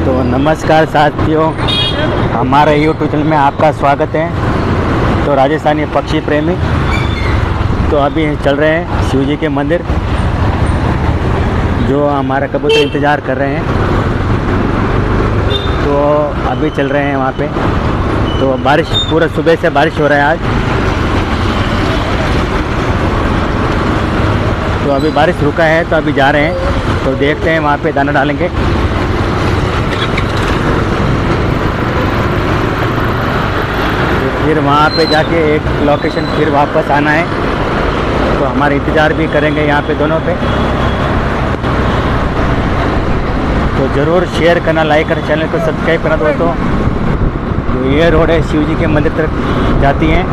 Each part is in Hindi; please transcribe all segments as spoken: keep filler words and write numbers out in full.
तो नमस्कार साथियों, हमारे यूट्यूब चैनल में आपका स्वागत है। तो राजस्थानी पक्षी प्रेमी, तो अभी चल रहे हैं शिव जी के मंदिर, जो हमारा कबूतर इंतज़ार कर रहे हैं। तो अभी चल रहे हैं वहाँ पे। तो बारिश, पूरा सुबह से बारिश हो रहा है आज। तो अभी बारिश रुका है, तो अभी जा रहे हैं। तो देखते हैं, वहाँ पे दाना डालेंगे। फिर वहाँ पे जाके एक लोकेशन फिर वापस आना है। तो हमारा इंतज़ार भी करेंगे यहाँ पे दोनों पे। तो ज़रूर शेयर करना, लाइक करना, चैनल को सब्सक्राइब करना दोस्तों। तो ये रोड है शिव जी के मंदिर तक जाती हैं।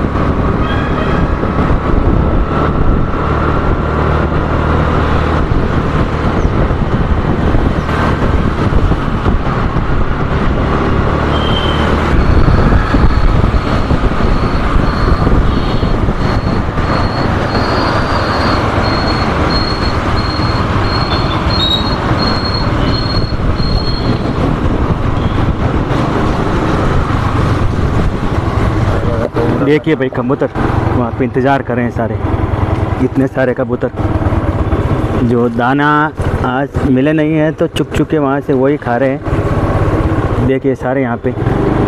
देखिए भाई, कबूतर वहाँ पे इंतज़ार कर रहे हैं सारे, इतने सारे कबूतर। जो दाना आज मिले नहीं है तो चुप चुप के वहाँ से वही खा रहे हैं। देखिए सारे यहाँ पे।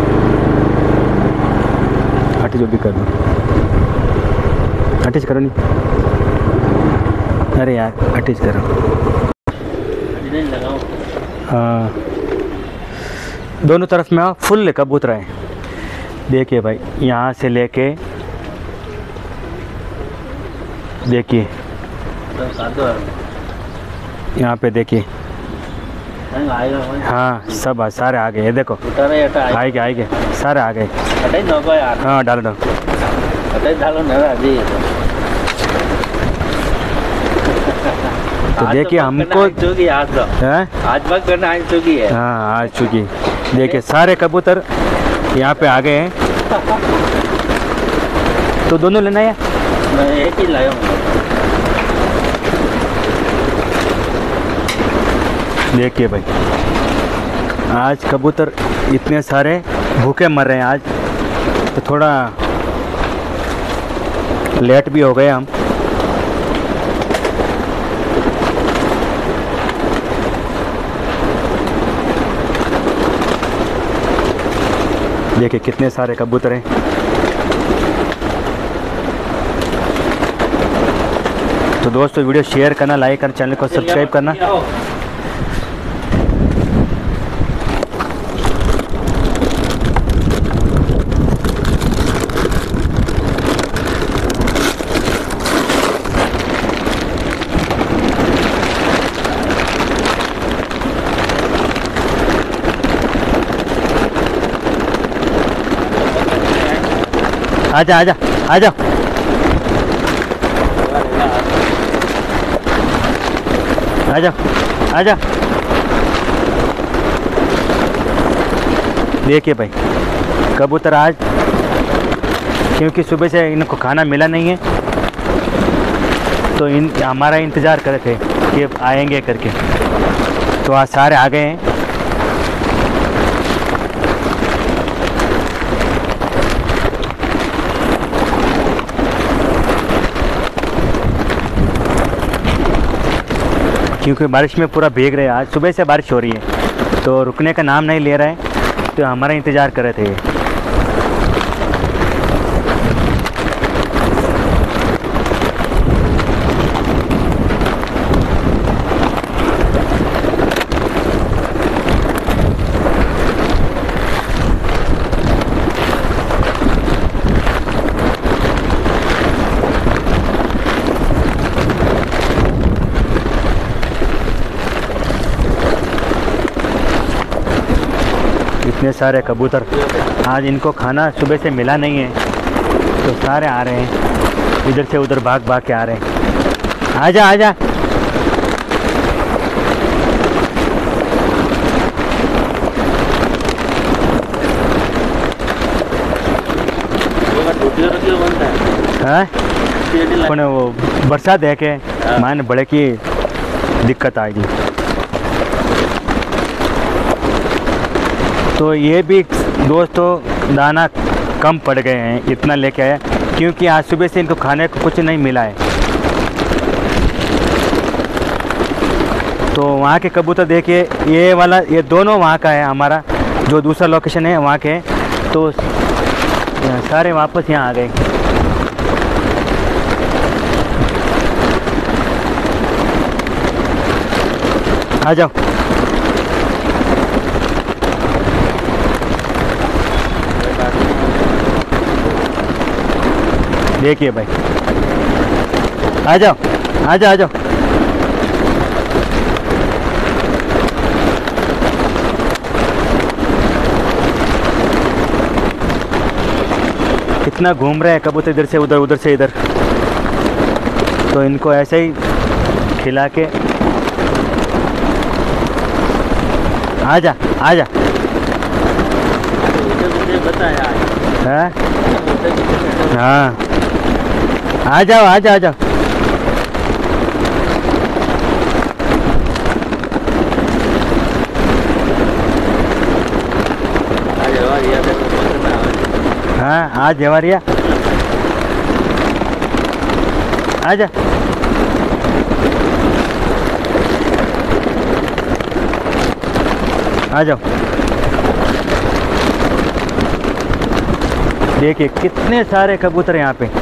हट जो भी कर दो, हटिश करो नहीं, अरे यार हटिश करो। हाँ, दोनों तरफ में फुल कबूतर हैं। देखिए भाई, यहाँ से लेके देखिए, यहाँ पे देखिए। हाँ, सब सारे आ गए। देखो आएंगे आएंगे सारे आ गए। हाँ डालो डालो। तो देखिए हमको आज बात करना आज चुकी है। हाँ आज चुकी। देखिए सारे कबूतर यहाँ पे आ गए हैं। तो दोनों लेना है, मैं एक ही लाया हूँ। देखिए भाई, आज कबूतर इतने सारे भूखे मर रहे हैं आज। तो थोड़ा लेट भी हो गए हम। देखिए कितने सारे कबूतर हैं। तो दोस्तों वीडियो शेयर करना, लाइक करना, चैनल को सब्सक्राइब करना। आजा आजा आजा। आजा आजा। देखिए भाई, कबूतर आज, क्योंकि सुबह से इनको खाना मिला नहीं है, तो इन हमारा इंतज़ार कर रहे थे कि आएंगे करके। तो आज सारे आ गए हैं। क्योंकि बारिश में पूरा भीग रहे हैं। आज सुबह से बारिश हो रही है, तो रुकने का नाम नहीं ले रहा है। तो हमारा इंतज़ार कर रहे थे। इतने सारे कबूतर, आज इनको खाना सुबह से मिला नहीं है, तो सारे आ रहे हैं, इधर से उधर भाग भाग के आ रहे हैं। आजा आजा। हाँ, वो बरसात है के मान बड़े की दिक्कत आएगी। तो ये भी दोस्तों दाना कम पड़ गए हैं, इतना लेके आया क्योंकि आज सुबह से इनको खाने को कुछ नहीं मिला है। तो वहाँ के कबूतर देखिए, ये वाला ये दोनों वहाँ का है, हमारा जो दूसरा लोकेशन है वहाँ के, तो सारे वापस यहाँ आ गए। आ जाओ। देखिए भाई, आ जाओ आ जाओ आ जाओ। कितना घूम रहे हैं कबूतर, इधर से उधर उधर से इधर। तो इनको ऐसे ही खिला के आजा आजा। हाँ हाँ, आ जाओ आ जाओ आ जाओ। हाँ आज जवारिया आजा। आ जाओ। देखिए कितने सारे कबूतर यहाँ पे,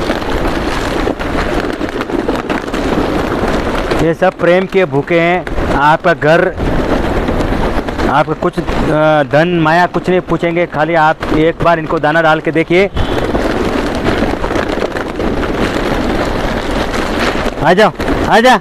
ये सब प्रेम के भूखे हैं। आपका घर, आपका कुछ धन माया कुछ नहीं पूछेंगे, खाली आप एक बार इनको दाना डाल के देखिए। आ जाओ आ जा।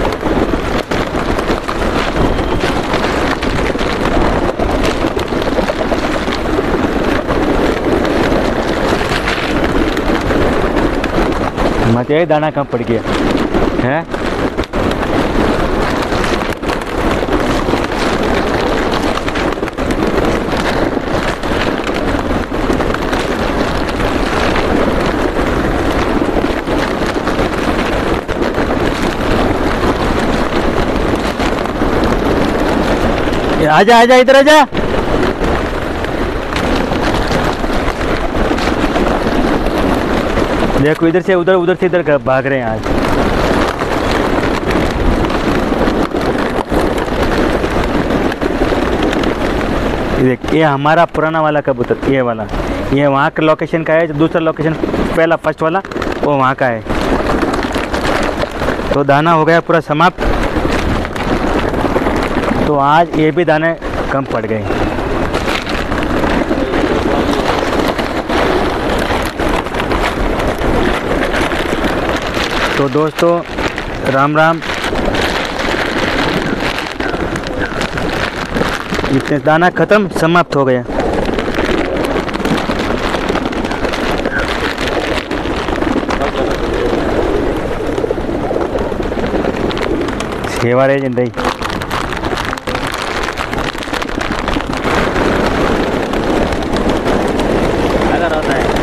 मत दाना कम पड़ गया है। आजा आजा इधर आजा। देखो इधर से उधर उधर से इधर भाग रहे हैं आज। देख ये हमारा पुराना वाला कबूतर, ये वाला, ये वहाँ का लोकेशन का है। जो दूसरा लोकेशन पहला फर्स्ट वाला वो वहाँ का है। तो दाना हो गया पूरा समाप्त। तो आज ये भी दाने कम पड़ गए। तो दोस्तों राम राम। इतने दाना ख़त्म, समाप्त हो गया। सेवा रहे जिंदगी। अगर होता है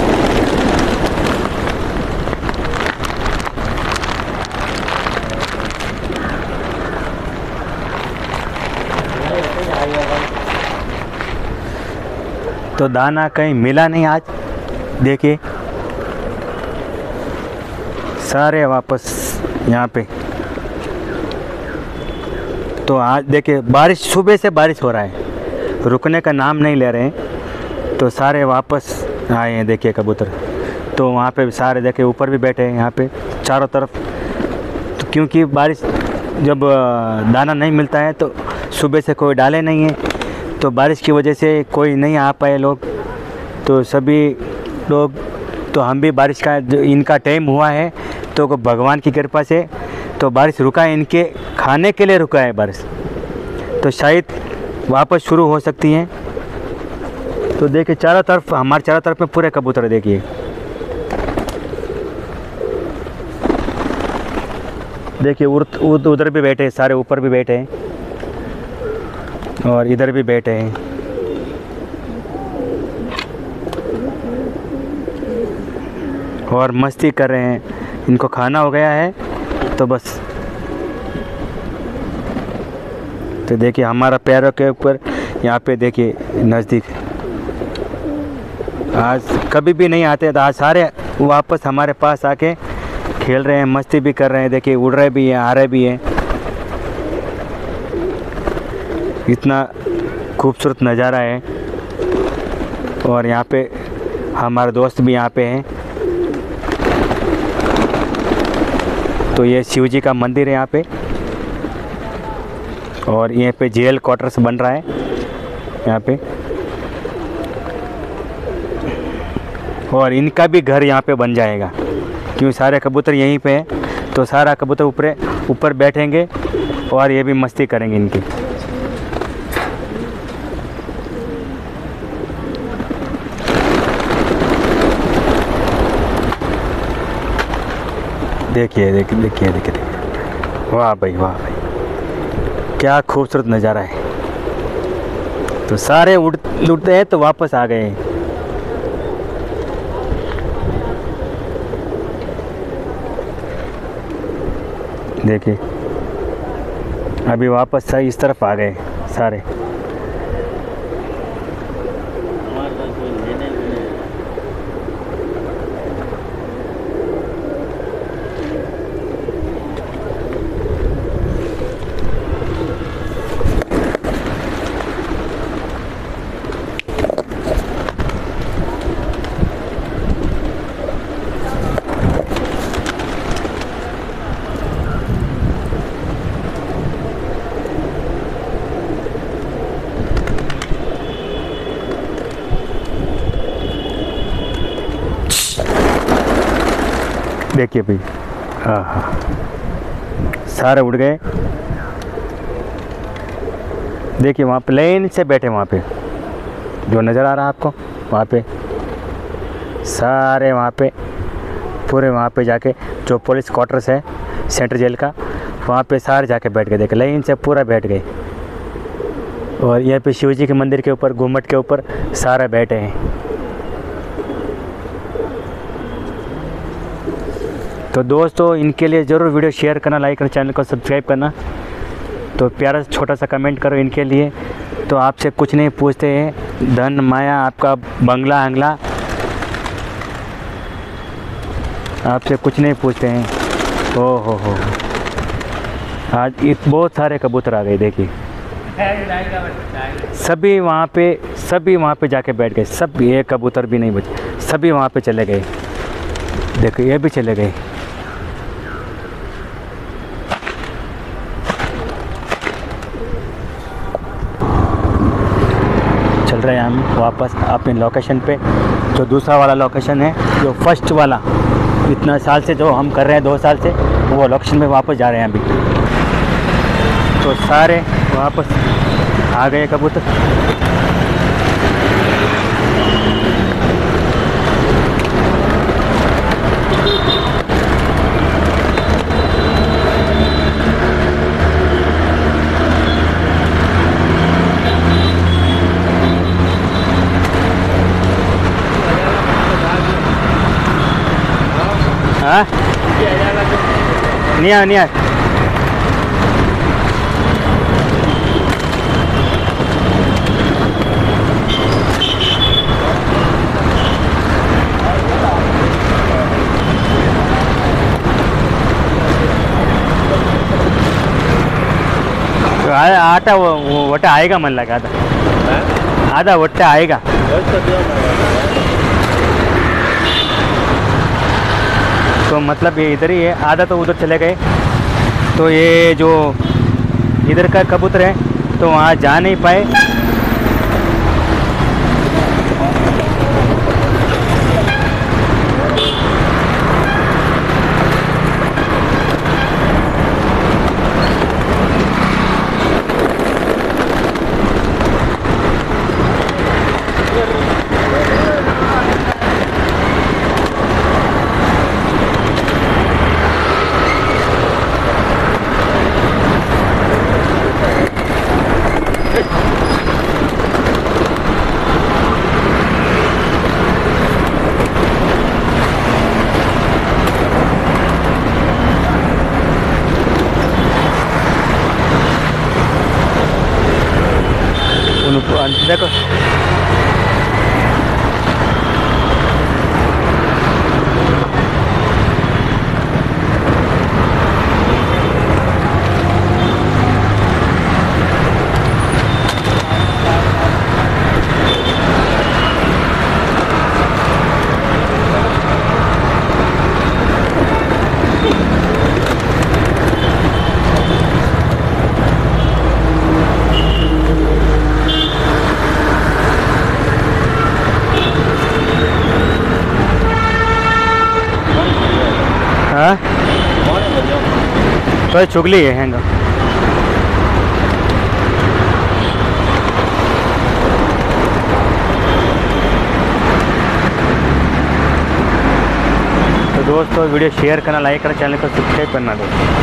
तो दाना कहीं मिला नहीं आज। देखिए सारे वापस यहाँ पे। तो आज देखिए बारिश, सुबह से बारिश हो रहा है, रुकने का नाम नहीं ले रहे हैं। तो सारे वापस आए हैं। देखिए कबूतर तो वहाँ पे सारे देखिए ऊपर भी बैठे हैं, यहाँ पे चारों तरफ। तो क्योंकि बारिश जब दाना नहीं मिलता है तो सुबह से कोई डाले नहीं है, तो बारिश की वजह से कोई नहीं आ पाए लोग। तो सभी लोग, तो हम भी बारिश का जो इनका टाइम हुआ है तो भगवान की कृपा से तो बारिश रुका है, इनके खाने के लिए रुका है बारिश। तो शायद वापस शुरू हो सकती हैं। तो देखिए चारों तरफ, हमारे चारों तरफ में पूरे कबूतर देखिए। देखिए उधर भी बैठे, सारे ऊपर भी बैठे हैं और इधर भी बैठे हैं। और मस्ती कर रहे हैं। इनको खाना हो गया है तो बस। तो देखिए हमारा पैरों के ऊपर यहाँ पे देखिए नज़दीक, आज कभी भी नहीं आते, तो आज सारे वापस हमारे पास आके खेल रहे हैं, मस्ती भी कर रहे हैं। देखिए उड़ रहे भी हैं, आ रहे भी हैं। इतना खूबसूरत नज़ारा है। और यहाँ पे हमारे दोस्त भी यहाँ पे हैं। तो ये शिव जी का मंदिर है यहाँ पे, और यहाँ पे जेल क्वार्टर्स बन रहा है यहाँ पे, और इनका भी घर यहाँ पे बन जाएगा, क्योंकि सारे कबूतर यहीं पे हैं। तो सारा कबूतर ऊपर ऊपर बैठेंगे और ये भी मस्ती करेंगे इनकी। देखिए देखिए देखिए देखिए देखिए, वाह भाई वाह भाई, क्या खूबसूरत नज़ारा है। तो सारे उड़ उड़ते हैं तो वापस आ गए। देखिए अभी वापस सही इस तरफ आ गए सारे। देखिए भाई, हाँ हाँ सारे उड़ गए। देखिए वहाँ पे लाइन से बैठे, वहाँ पे जो नज़र आ रहा है आपको, वहाँ पे सारे, वहाँ पे पूरे, वहाँ पे जाके जो पुलिस क्वार्टर्स है सेंट्रल जेल का, वहाँ पे सारे जाके बैठ गए। देखे लाइन से पूरा बैठ गए। और यहाँ पे शिव जी के मंदिर के ऊपर, घुम्मट के ऊपर सारे बैठे हैं। तो दोस्तों इनके लिए ज़रूर वीडियो शेयर करना, लाइक करना, चैनल को सब्सक्राइब करना। तो प्यारा छोटा सा कमेंट करो इनके लिए। तो आपसे कुछ नहीं पूछते हैं, धन माया आपका बंगला अंगला, आपसे कुछ नहीं पूछते हैं। ओ हो हो आज इत बहुत सारे कबूतर आ गए। देखिए सभी वहाँ पे सभी वहाँ पे जाके बैठ गए। सब, एक कबूतर भी नहीं बचे, सभी वहाँ पे चले गए। देखो ये भी चले गए। चल रहे हैं हम वापस अपने लोकेशन पे, जो दूसरा वाला लोकेशन है, जो फर्स्ट वाला इतना साल से जो हम कर रहे हैं, दो साल से, वो लोकेशन में वापस जा रहे हैं अभी। तो सारे वापस आ गए कबूतर। हाँ नहीं आ नहीं आ आटा वो वट्टा आएगा, मन लगा आधा आधा वट्टा आएगा। तो मतलब ये इधर ही है, आधा तो उधर चले गए। तो ये जो इधर का कबूतर है तो वहाँ जा नहीं पाए। देखो हाँ तो चुगली है हैंगा तो दोस्तों वीडियो शेयर करना, लाइक करना, चैनल को सब्सक्राइब करना दोस्तों।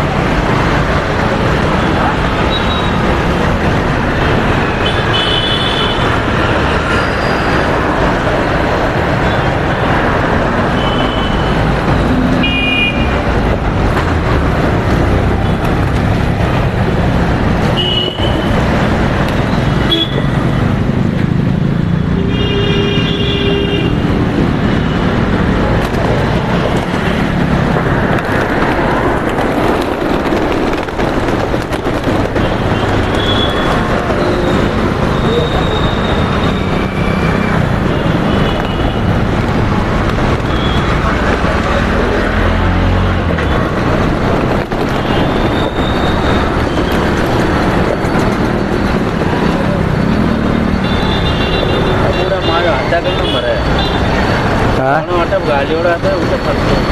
नंबर है गाड़ी उड़ा था उसे फंस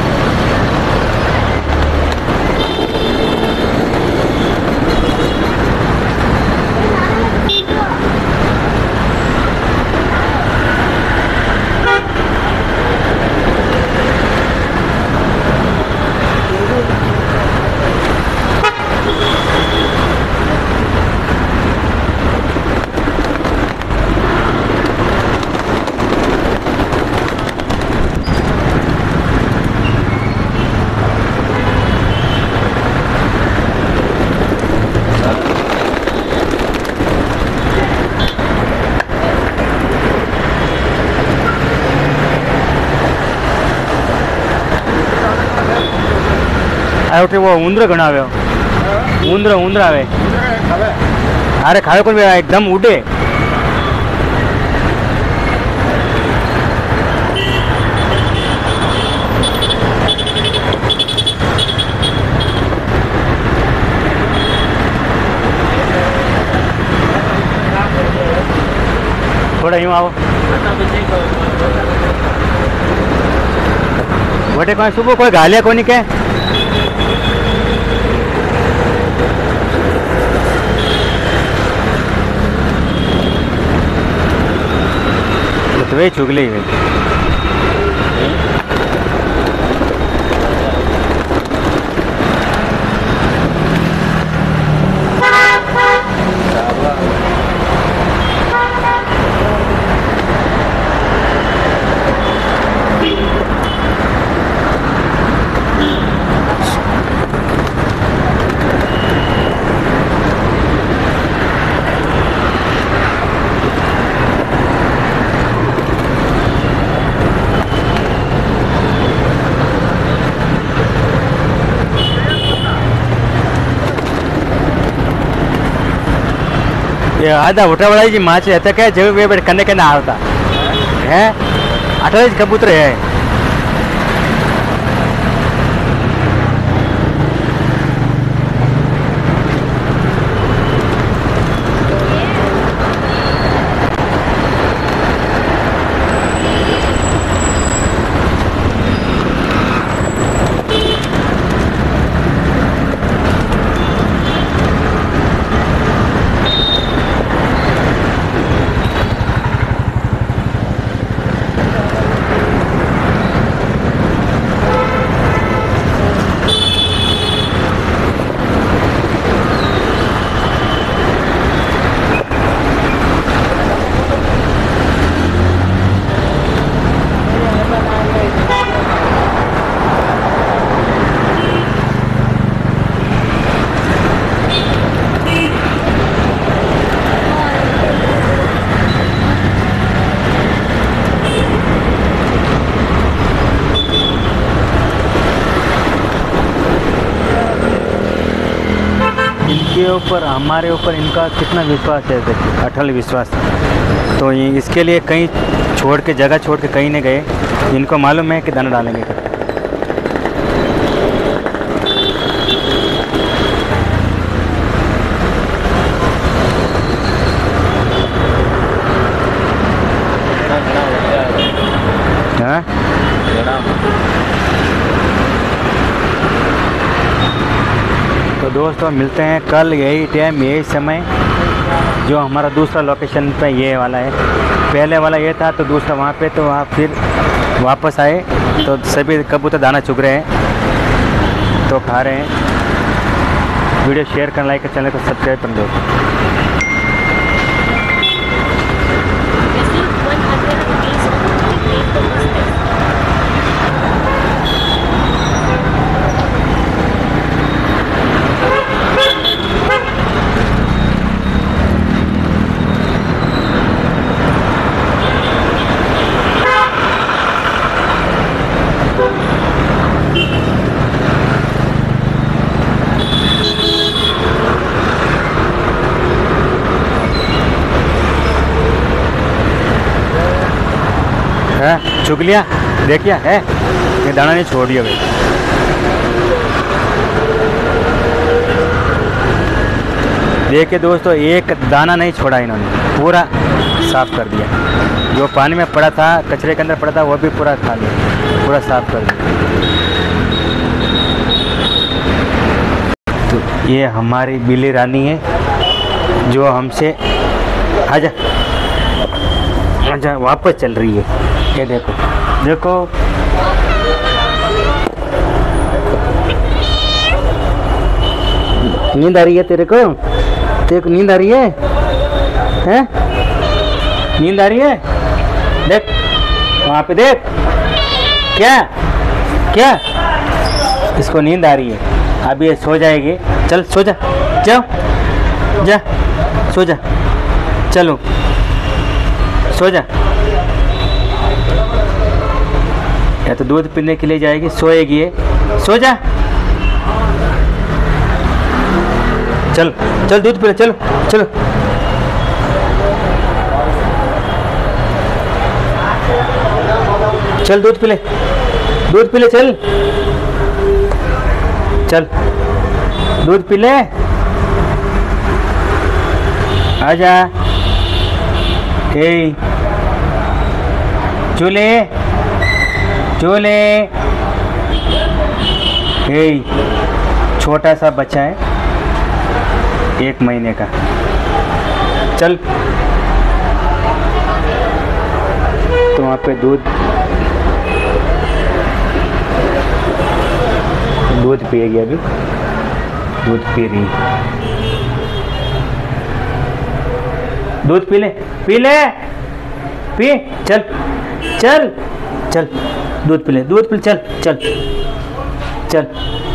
आयो वो उंदर घणा आवे उंदर उंदर आवे अरे खावे कोई एकदम उड़े थोड़ा यूँ आओ वटे कोई सुबह कोई गालिया कोनी के वे चुगली है ये आधा उठा वाला जी माचे है तो क्या जब वे बैठ करने के ना आता है अठारह कबूतर है इनके ऊपर, हमारे ऊपर इनका कितना विश्वास है, देखिए अटल विश्वास। तो ये इसके लिए कहीं छोड़ के, जगह छोड़ के कहीं नहीं गए। इनको मालूम है कि दाना डालेंगे। हाँ तो दोस्तों मिलते हैं कल यही टाइम यही समय। जो हमारा दूसरा लोकेशन पे ये वाला है, पहले वाला ये था तो दूसरा वहाँ पे, तो वहाँ फिर वापस आए तो सभी कबूतर दाना चुग रहे हैं तो खा रहे हैं। वीडियो शेयर करना, लाइक कर, चैनल को सब्सक्राइब कर दो। है चुग लिया, देखिए है ये दाना नहीं छोड़ दिया भाई। देखिए दोस्तों, एक दाना नहीं छोड़ा इन्होंने, पूरा साफ कर दिया। जो पानी में पड़ा था, कचरे के अंदर पड़ा था, वो भी पूरा खा लिया, पूरा साफ कर दिया। तो ये हमारी बिल्ली रानी है जो हमसे आजा आजा वापस चल रही है। ये देखो देखो, नींद आ रही है तेरे को? तेरे को नींद आ रही है? हैं? नींद आ रही है? देख वहाँ पे, देख क्या क्या इसको नींद आ रही है। अब ये सो जाएगी। चल सो जा, जाओ जा, सो जा, चलो सो जा। या तो दूध पीने के लिए जाएगी, सोएगी ये, सो जा। चल चल दूध पी ले, चलो चलो। चल दूध पी ले, दूध पी ले, चल चल दूध पी ले, आजा। हे चूले चूले, हे छोटा सा बच्चा है, एक महीने का। चल तो वहाँ पे दूध दूध पिएगी, अभी दूध पी रही। दूध पी ले, पी ले, पी, चल चल चल दूध पी ले, दूध पी ले, चल चल चल।